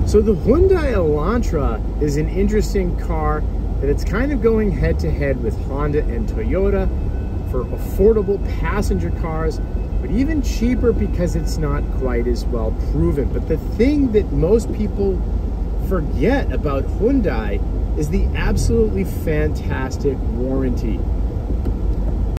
So the Hyundai Elantra is an interesting car that it's kind of going head to head with Honda and Toyota for affordable passenger cars, but even cheaper because it's not quite as well proven. But the thing that most people forget about Hyundai is the absolutely fantastic warranty.